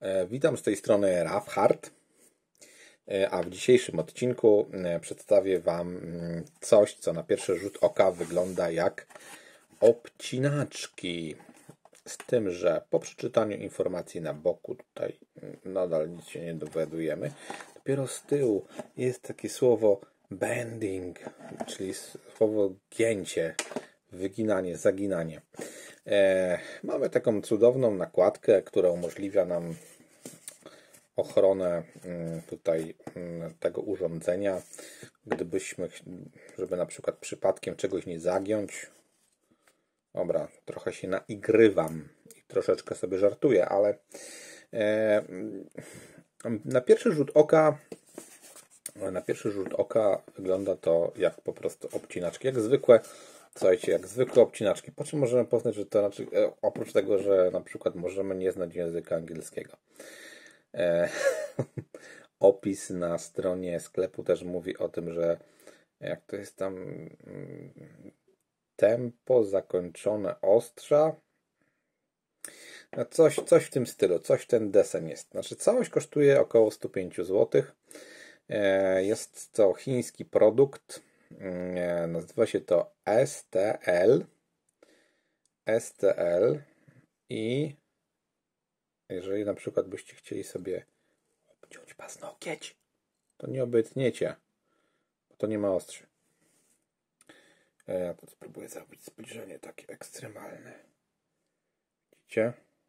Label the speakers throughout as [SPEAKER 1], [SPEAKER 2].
[SPEAKER 1] Witam z tej strony Rafhard, a w dzisiejszym odcinku przedstawię Wam coś, co na pierwszy rzut oka wygląda jak obcinaczki. Z tym, że po przeczytaniu informacji na boku tutaj nadal nic się nie dowiadujemy. Dopiero z tyłu jest takie słowo bending, czyli słowo gięcie, wyginanie, zaginanie. Mamy taką cudowną nakładkę, która umożliwia nam ochronę tutaj tego urządzenia. Gdybyśmy, żeby na przykład przypadkiem czegoś nie zagiąć. Dobra, trochę się naigrywam i troszeczkę sobie żartuję, ale na pierwszy rzut oka wygląda to jak po prostu obcinaczki, jak zwykłe. Słuchajcie, jak zwykłe obcinaczki. Po czym możemy poznać, że to znaczy, oprócz tego, że na przykład możemy nie znać języka angielskiego. Opis na stronie sklepu też mówi o tym, że jak to jest tam tempo zakończone ostrza. No coś w tym stylu, coś w ten deseń jest. Znaczy całość kosztuje około 105 zł. Jest to chiński produkt. Nazywa się to STL i jeżeli na przykład byście chcieli sobie obciąć paznokieć, to nie obetniecie, bo to nie ma ostrzy. Ja to spróbuję zrobić zbliżenie takie ekstremalne. Widzicie?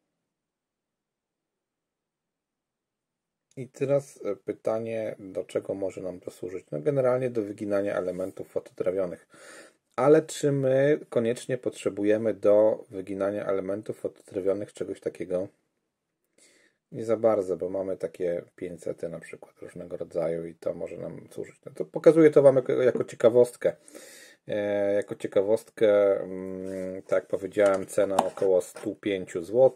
[SPEAKER 1] I teraz pytanie, do czego może nam to służyć? No generalnie do wyginania elementów fototrawionych. Ale czy my koniecznie potrzebujemy do wyginania elementów fototrawionych czegoś takiego? Nie za bardzo, bo mamy takie 500 na przykład różnego rodzaju i to może nam służyć. No to pokazuję to Wam jako ciekawostkę. Jako ciekawostkę, tak jak powiedziałem, cena około 105 zł.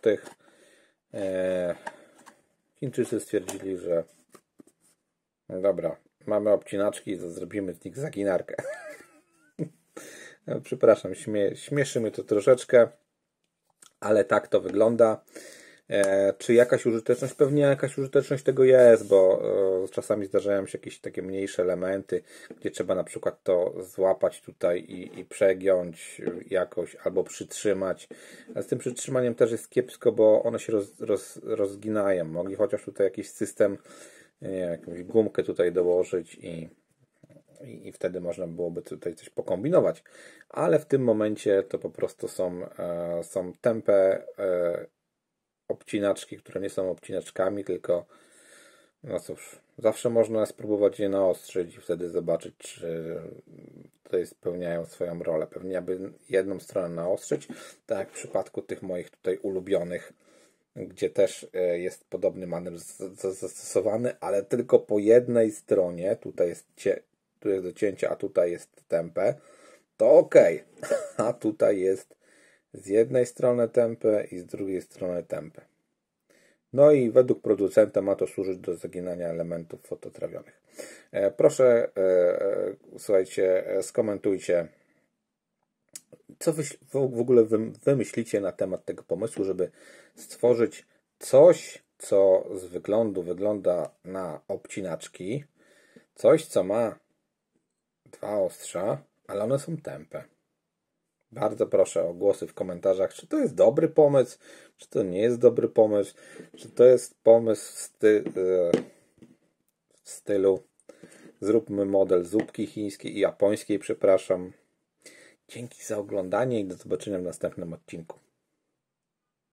[SPEAKER 1] Chińczycy stwierdzili, że no dobra, mamy obcinaczki, to zrobimy z nich zaginarkę. No, przepraszam, śmieszy mnie to troszeczkę, ale tak to wygląda. Czy jakaś użyteczność? Pewnie jakaś użyteczność tego jest, bo czasami zdarzają się jakieś takie mniejsze elementy, gdzie trzeba na przykład to złapać tutaj i przegiąć jakoś, albo przytrzymać. Ale z tym przytrzymaniem też jest kiepsko, bo one się rozginają. Mogli chociaż tutaj jakiś system, nie wiem, jakąś gumkę tutaj dołożyć i wtedy można byłoby tutaj coś pokombinować. Ale w tym momencie to po prostu są tępe obcinaczki, które nie są obcinaczkami, tylko no cóż, zawsze można spróbować je naostrzyć i wtedy zobaczyć, czy tutaj spełniają swoją rolę. Pewnie aby jedną stronę naostrzyć, tak jak w przypadku tych moich tutaj ulubionych, gdzie też jest podobny manewr zastosowany, ale tylko po jednej stronie. Tutaj jest do cięcia, a tutaj jest tępe. To ok, a tutaj jest z jednej strony tępe i z drugiej strony tępe. No i według producenta ma to służyć do zaginania elementów fototrawionych. Proszę, słuchajcie, skomentujcie, co w ogóle wymyślicie na temat tego pomysłu, żeby stworzyć coś, co z wyglądu wygląda na obcinaczki, coś, co ma dwa ostrza, ale one są tępe. Bardzo proszę o głosy w komentarzach, czy to jest dobry pomysł, czy to nie jest dobry pomysł, czy to jest pomysł w stylu zróbmy model zupki chińskiej i japońskiej, przepraszam. Dzięki za oglądanie i do zobaczenia w następnym odcinku.